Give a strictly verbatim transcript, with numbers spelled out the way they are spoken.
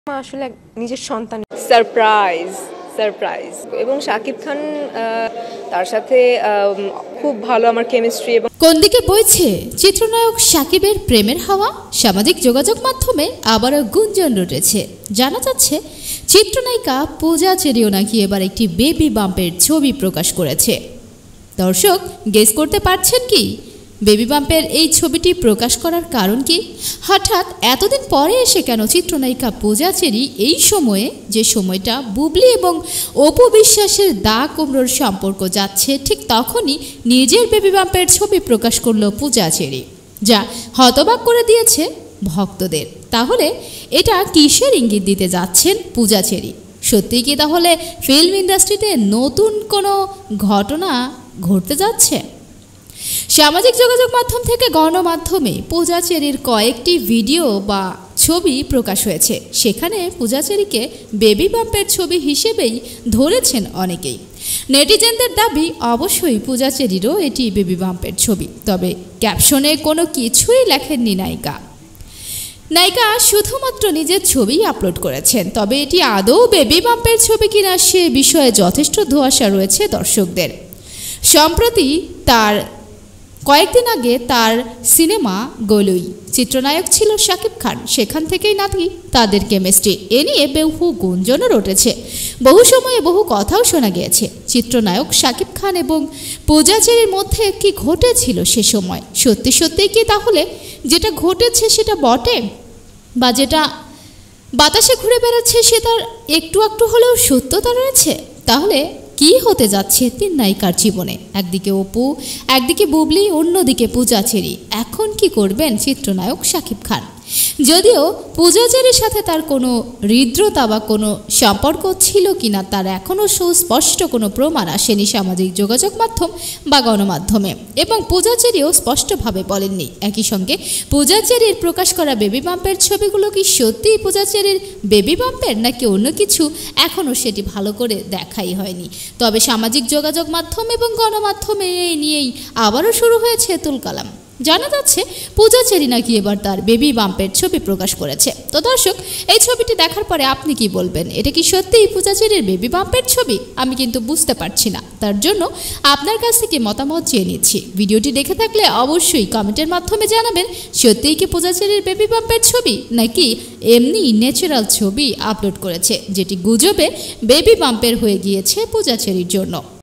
আসলে নিজের সন্তান সারপ্রাইজ সারপ্রাইজ এবং শাকিব খান তার সাথে খুব ভালো আমার কেমিস্ট্রি। এবং কোন দিকে বইছে চিত্রনায়ক শাকিবের প্রেমের হাওয়া? সামাজিক যোগাযোগ মাধ্যমে আবারও গুঞ্জন রটেছে। জানা যাচ্ছে চিত্রনায়িকা পূজা চেরিও নাকি এবার একটি বেবি বাম্পের ছবি প্রকাশ করেছে। দর্শক গেস করতে পারছেন কি বেবি বাম্পের এই ছবিটি প্রকাশ করার কারণ কি? হঠাৎ এতদিন পরে এসে কেন চিত্রনায়িকা পূজা চেরি এই সময়ে, যে সময়টা বুবলি এবং অপু বিশ্বাসের দা কুমড়োর সম্পর্ক যাচ্ছে, ঠিক তখনই নিজের বেবি বাম্পের ছবি প্রকাশ করল পূজা চেরি, যা হতবাক করে দিয়েছে ভক্তদের। তাহলে এটা কিসের ইঙ্গিত দিতে যাচ্ছেন পূজা চেরি? সত্যি কি তাহলে ফিল্ম ইন্ডাস্ট্রিতে নতুন কোনো ঘটনা ঘটতে যাচ্ছে? সামাজিক যোগাযোগ মাধ্যম থেকে গণমাধ্যমে পূজা চেরির কয়েকটি ভিডিও বা ছবি প্রকাশ হয়েছে। সেখানে পূজা চেরিকে বেবি বাম্পের ছবি হিসেবেই ধরেছেন অনেকেই। নেটিজেনদের দাবি অবশ্যই পূজা চেরিরও এটি বেবি বাম্পের ছবি। তবে ক্যাপশনে কোনো কিছুই লেখেননি নায়িকা। নায়িকা শুধুমাত্র নিজের ছবি আপলোড করেছেন। তবে এটি আদৌ বেবি বাম্পের ছবি কিনা সে বিষয়ে যথেষ্ট ধোঁয়াশা রয়েছে দর্শকদের। সম্প্রতি তার কয়েকদিন আগে তার সিনেমা গোলুই চিত্রনায়ক ছিল শাকিব খান। সেখান থেকেই নাকি তাদের কেমিস্ট্রি, এ নিয়ে বহু গুঞ্জনও রটেছে। বহু সময়ে বহু কথাও শোনা গিয়েছে চিত্রনায়ক শাকিব খান এবং পূজা চেরির মধ্যে কি ঘটেছিল সে সময়। সত্যি সত্যিই কি তাহলে যেটা ঘটেছে সেটা বটে, বা যেটা বাতাসে ঘুরে বেড়াচ্ছে সে তার একটু একটু হলেও সত্যতা রয়েছে? তাহলে কি হতে যাচ্ছে তিন নায়িকার জীবনে? একদিকে অপু, একদিকে বুবলি, অন্যদিকে পূজা চেরি। এখন কি করবেন চিত্রনায়ক শাকিব খান? যদিও পূজা চেরির সাথে তার কোনো হৃদ্রতা বা কোনো সম্পর্ক ছিল কিনা তার এখনও সুস্পষ্ট কোনো প্রমাণ আসেনি সামাজিক যোগাযোগ মাধ্যম বা গণমাধ্যমে, এবং পূজা চেরিও স্পষ্টভাবে বলেননি। একই সঙ্গে পূজা চেরির প্রকাশ করা বেবি বাম্পের ছবিগুলো কি সত্যিই পূজা চেরির বেবি বাম্পের নাকি অন্য কিছু, এখনও সেটি ভালো করে দেখাই হয়নি। তবে সামাজিক যোগাযোগ মাধ্যম এবং গণমাধ্যমে এই নিয়েই আবারও শুরু হয়েছে তুলকালাম। জানা যাচ্ছে পূজা চেরি নাকি এবার তার বেবি বাম্পের ছবি প্রকাশ করেছে। তো দর্শক, এই ছবিটি দেখার পরে আপনি কি বলবেন? এটা কি সত্যিই পূজা চেরির বেবি বাম্পের ছবি? আমি কিন্তু বুঝতে পারছি না। তার জন্য আপনার কাছ থেকে মতামত চেয়ে নিচ্ছি। ভিডিওটি দেখে থাকলে অবশ্যই কমেন্টের মাধ্যমে জানাবেন সত্যিই কি পূজা চেরির বেবি বাম্পের ছবি, নাকি এমনি ন্যাচারাল ছবি আপলোড করেছে, যেটি গুজবে বেবি বাম্পের হয়ে গিয়েছে পূজা চেরির জন্য।